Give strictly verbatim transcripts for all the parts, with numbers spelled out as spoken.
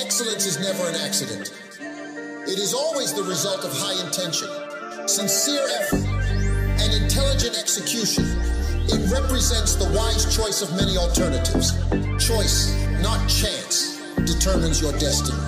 excellence is never an accident. It is always the result of high intention, sincere effort, and intelligent execution. It represents the wise choice of many alternatives. Choice, not chance, determines your destiny.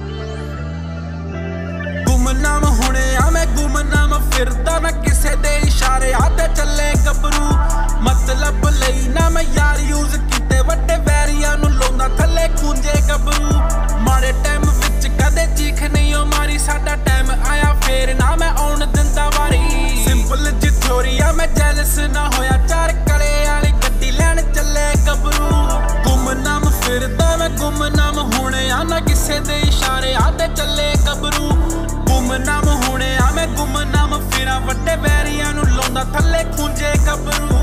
Gumnam hone a main Gumnam firda na kise de ishareyaan challe gabru Matlab lein na main yaar use kitte vaade vairiyaan nu launda thalle khunje gabru maare time vich kade cheekh naio maari sada time aaya fer na main aun dinda vaari simple ji theory a main jealous na hoya Chaar kale wali gaddi lein challe gabru Gumnam firda main Gumnam hone a na kise de ishareyaan challe gabru Gumnam hone a main Gumnam fira vaade vairiyaan nu launda thalle khunje gabru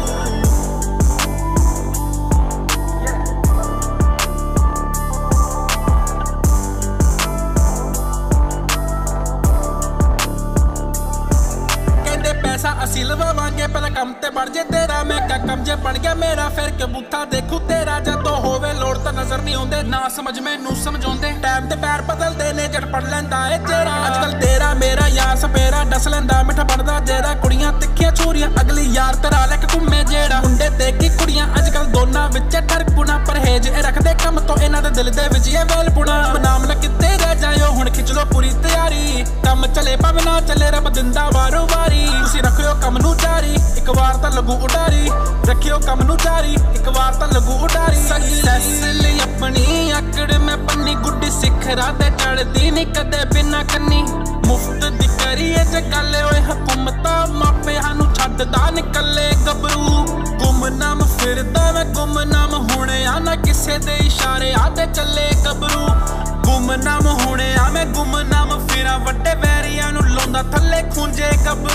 ਅਸੀਂ ਲਵਾਵਾਂਗੇ ਪਹਿਲਾਂ ਕੰਮ ਤੇ ਬਣ ਜੇ ਤੇਰਾ ਮੈਂ ਕਿਆ ਕੰਮ ਜੇ ਬਣ ਗਿਆ ਮੇਰਾ ਫਿਰ ਕੇ ਬੁੱਥਾ ਦੇਖੂ ਤੇਰਾ ਜਦੋਂ ਹੋਵੇ ਲੋੜ ਤਾਂ ਨਜ਼ਰ ਨਹੀਂ ਆਉਂਦੇ ਨਾ ਸਮਝ ਮੈਨੂੰ ਸਮਝਾਉਂਦੇ ਟਾਈਮ ਤੇ ਪੈਰ ਬਦਲਦੇ ਨੇ ਜੜ ਪੜ ਲੈਂਦਾ ਏ ਚਿਹਰਾ ਅੱਜ ਕੱਲ ਤੇਰਾ ਮੇਰਾ ਯਾਰ ਸਪੇਰਾ ਡਸ ਲੈਂਦਾ ਮਿੱਠਾ ਬਣਦਾ ਜਿਹੜਾ ਕੁੜੀਆਂ ਤਿੱਖੀਆਂ ਚੂਰੀਆਂ ਅਗਲੀ ਯਾਰ ਤੇਰਾ ਲੈ ਕੇ ਘੁੰਮੇ ਜਿਹੜਾ ਮੁੰਡੇ ਤੇ ਕੀ ਕੁੜੀਆਂ ਅੱਜ ਕੱਲ ਦੋਨਾਂ ਵਿੱਚ ਠਰਕੁਣਾ ਪਰਹੇਜ ਇਹ ਰੱਖਦੇ ਕੰਮ ਤੋਂ ਇਹਨਾਂ ਦੇ ਦਿਲ ਦੇ ਵਿੱਚ ਇਹ ਵੇਲ ਪੁਣਾ ਨਾਮ ਨਾ ਕਿਤੇ ਰਹਿ ਜਾਇਓ ਹੁਣ ਖਿੱਚ ਲੋ ਪੂਰੀ ਤਿਆਰੀ ਕੰਮ ਚੱਲੇ ਭਾਵੇਂ ਨਾ ਚੱਲੇ ਰੱਬ ਦਿੰਦਾ ਵਾਰੋ ਵਾਰੀ ਤੁਸੀਂ ਰੱਖਿਓ ਕੰਮ ਨੂੰ ਜਾਰੀ ਇੱਕ ਵਾਰ ਤਾਂ ਲੱਗੂ ਉਡਾਰੀ ਰੱਖਿਓ ਕੰਮ ਨੂੰ ਜਾਰੀ ਇੱਕ ਵਾਰ ਤਾਂ ਲੱਗੂ ਉਡਾਰੀ ਸਕਸੈਸ ਲਈ ਆਪਣੀ ਆਕੜ ਮੈਂ ਪੰਨੀ ਗੁੱਡੀ ਸਿਖਰਾਂ ਤੇ ਚੜਦੀ ਨਹੀਂ ਕਦੇ ਬਿਨਾ ਕੰਨੀ ਮੁਫਤ ਦੀ ਕਰੀਏ ਜੇ ਗੱਲ ਓਏ ਹਕੂਮਤਾਂ ਮਾਪਿਆਂ ਨੂੰ ਛੱਡਦਾ ਨਿਕਲੇ ਗਬਰੂ ਗੁਮਨਾਮ ਫਿਰਦਾ ਮੈਂ ਗੁਮਨਾਮ ਹੁਣੇ ਆ ਨਾ ਕਿਸੇ ਦੇ ਇਸ਼ਾਰਿਆਂ ਤੇ ਚੱਲੇ ਗਬਰੂ ਗੁਮਨਾਮ ਹੁਣੇ ਆ ਮੈਂ ਗੁਮਨਾਮ ਫਿਰਾਂ ਵੱਡੇ ਵੈਰੀਆਂ ਨੂੰ ਲਾਉਂਦਾ ਥੱਲੇ ਖੁੰਝੇ ਗਬਰੂ